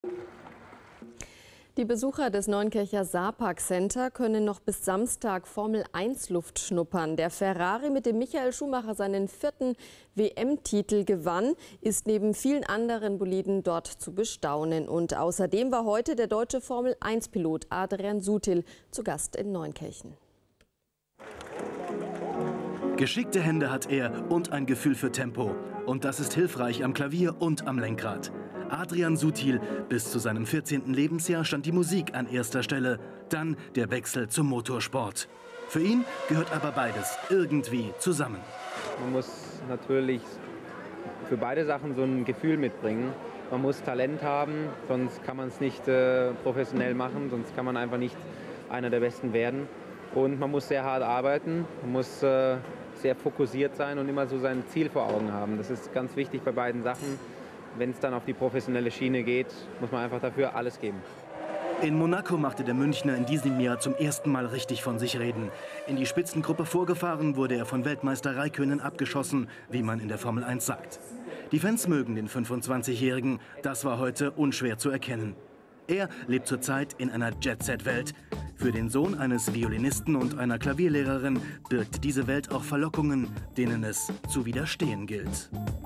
Die Besucher des Neunkircher Saarpark Center können noch bis Samstag Formel-1-Luft schnuppern. Der Ferrari, mit dem Michael Schumacher seinen 4. WM-Titel gewann, ist neben vielen anderen Boliden dort zu bestaunen. Und außerdem war heute der deutsche Formel-1-Pilot Adrian Sutil zu Gast in Neunkirchen. Geschickte Hände hat er und ein Gefühl für Tempo. Und das ist hilfreich am Klavier und am Lenkrad. Adrian Sutil, bis zu seinem 14. Lebensjahr stand die Musik an erster Stelle, dann der Wechsel zum Motorsport. Für ihn gehört aber beides irgendwie zusammen. Man muss natürlich für beide Sachen so ein Gefühl mitbringen. Man muss Talent haben, sonst kann man es nicht professionell machen, sonst kann man einfach nicht einer der Besten werden. Und man muss sehr hart arbeiten, man muss sehr fokussiert sein und immer so sein Ziel vor Augen haben. Das ist ganz wichtig bei beiden Sachen. Wenn es dann auf die professionelle Schiene geht, muss man einfach dafür alles geben. In Monaco machte der Münchner in diesem Jahr zum ersten Mal richtig von sich reden. In die Spitzengruppe vorgefahren wurde er von Weltmeister Räikkönen abgeschossen, wie man in der Formel 1 sagt. Die Fans mögen den 25-Jährigen, das war heute unschwer zu erkennen. Er lebt zurzeit in einer Jet-Set-Welt. Für den Sohn eines Violinisten und einer Klavierlehrerin birgt diese Welt auch Verlockungen, denen es zu widerstehen gilt.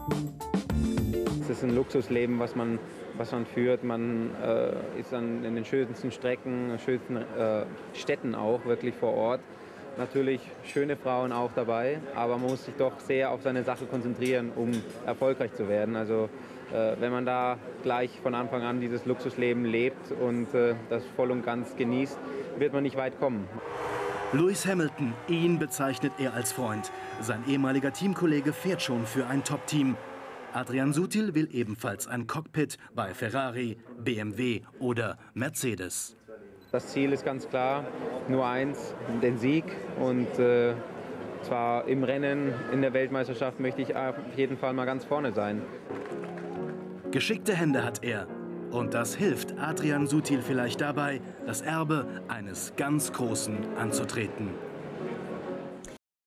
Es ist ein Luxusleben, was man führt. Man ist dann in den schönsten Strecken, schönsten Städten auch wirklich vor Ort. Natürlich schöne Frauen auch dabei, aber man muss sich doch sehr auf seine Sache konzentrieren, um erfolgreich zu werden. Also wenn man da gleich von Anfang an dieses Luxusleben lebt und das voll und ganz genießt, wird man nicht weit kommen. Lewis Hamilton, ihn bezeichnet er als Freund. Sein ehemaliger Teamkollege fährt schon für ein Top-Team. Adrian Sutil will ebenfalls ein Cockpit bei Ferrari, BMW oder Mercedes. Das Ziel ist ganz klar, nur eins, den Sieg. Und zwar im Rennen, in der Weltmeisterschaft möchte ich auf jeden Fall mal ganz vorne sein. Geschickte Hände hat er. Und das hilft Adrian Sutil vielleicht dabei, das Erbe eines ganz Großen anzutreten.